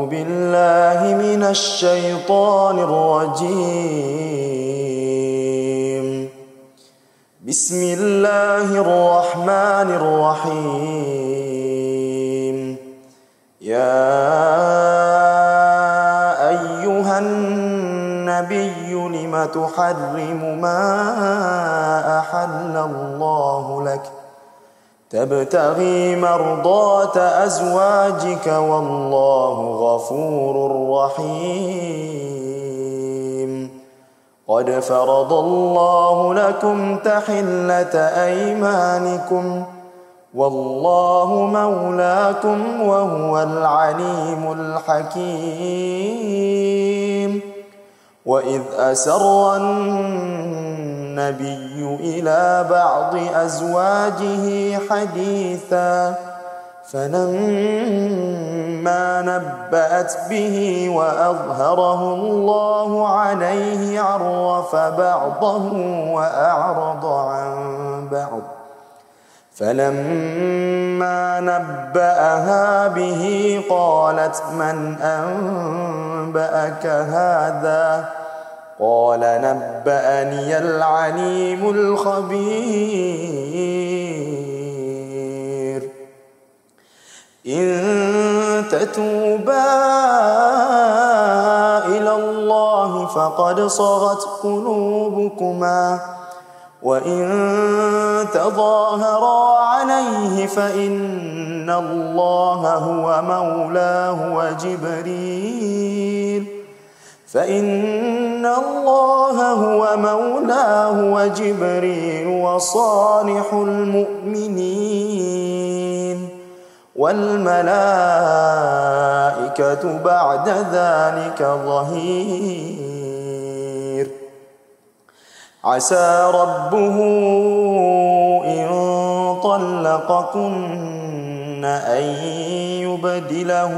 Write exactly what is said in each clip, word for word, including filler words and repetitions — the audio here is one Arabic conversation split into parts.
بالله من الشيطان الرجيم. بسم الله الرحمن الرحيم. يا أيها النبي لم تحرم ما أحل الله لك تبتغي مرضات أزواجك والله غفور رحيم. قد فرض الله لكم تحلة أيمانكم والله مولاكم وهو العليم الحكيم. وإذ أسر النبي إلى بعض أزواجه حديثا فلما نبأت به وأظهره الله عليه عرف بعضه وأعرض عن بعض فلما نبأها به قالت من أنبأك هذا قال نبأني العليم الخبير. إن تتوبا إلى الله فقد صغت قلوبكما وإن تظاهرا عليه فإن الله هو مولاه وجبريل فإن الله هو مولاه وجبريل وصالح المؤمنين والملائكة بعد ذلك ظهير. عسى ربه إن طلقكن أن يبدله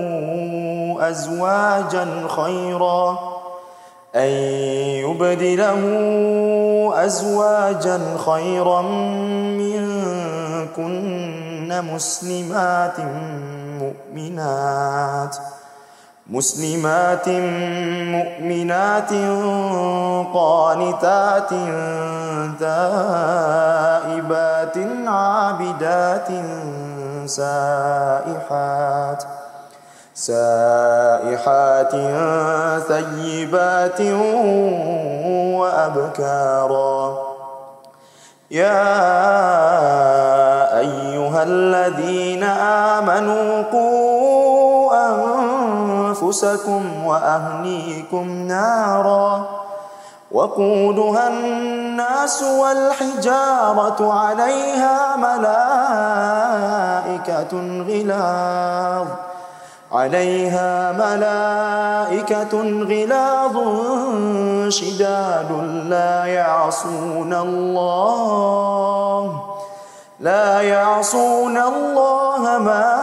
أزواجا خيرا أن يبدله أزواجا خيرا منكن مسلمات مؤمنات مسلمات مؤمنات قانتات تائبات عابدات سائحات سائحات ثيبات وأبكارا. يا أيها الذين آمنوا قوا أنفسكم وأهليكم نارا وقودها الناس والحجارة عليها ملائكة غلاظ عليها ملائكة غلاظ شداد لا يعصون الله لا يعصون الله ما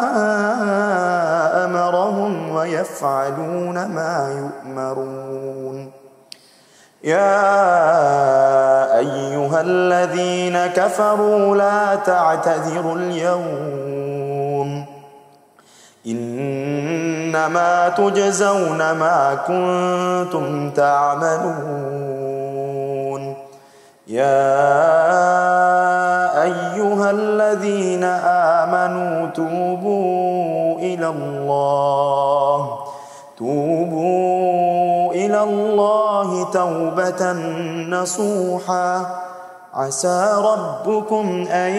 أمرهم ويفعلون ما يؤمرون. يا أيها الذين كفروا لا تعتذروا اليوم إنما تجزون ما كنتم تعملون. يا أيها الذين آمنوا توبوا إلى الله توبوا إلى الله توبة نصوحا عسى ربكم أن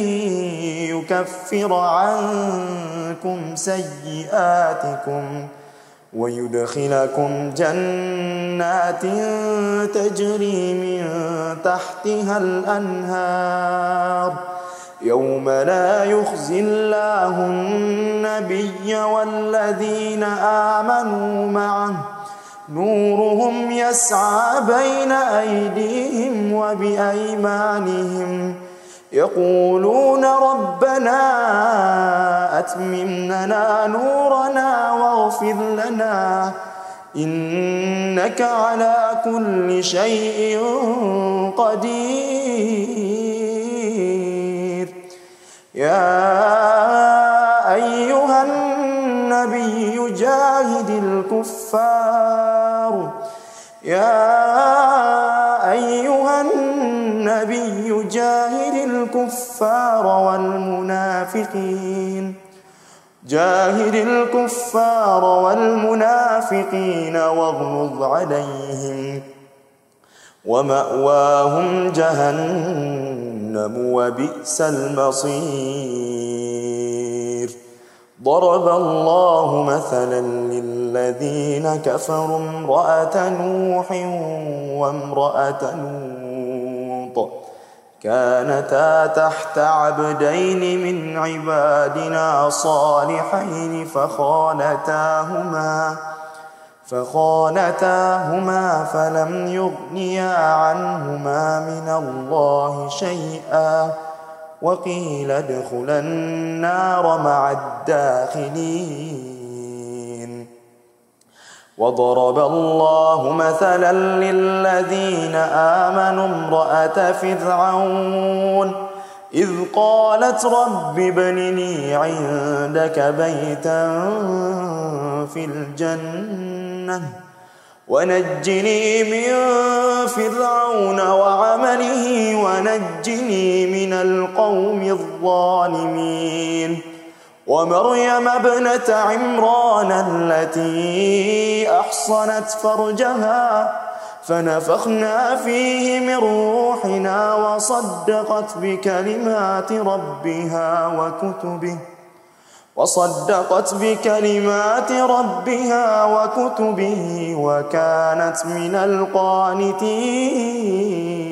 يكفر عنكم سيئاتكم ويدخلكم جنات تجري من تحتها الأنهار يوم لا يخزي الله النبي والذين آمنوا معه نورهم يسعى بين أيديهم وبأيمانهم يقولون ربنا أتمم لنا نورنا واغفر لنا إنك على كل شيء قدير. يا أيها النبي جاهد الكفار يا أيها النبي جاهد الكفار والمنافقين جاهد الكفار والمنافقين واغلظ عليهم ومأواهم جهنم وبئس المصير. ضرب الله مثلا للذين كفروا امرأة نوح وامرأة لوط كانتا تحت عبدين من عبادنا صالحين فخانتاهما فخانتاهما فلم يغنيا عنهما من الله شيئا وقيل ادخلا النار مع الداخلين. وضرب الله مثلا للذين آمنوا امرأة فرعون إذ قالت رب ابن لي عندك بيتا في الجنة ونجني من فرعون وعمله ونجني من القوم الظالمين. ومريم ابنة عمران التي أحصنت فرجها فنفخنا فيه من روحنا وصدقت بكلمات ربها وكتبه وصدقت بكلمات ربها وكتبه وكانت من القانتين.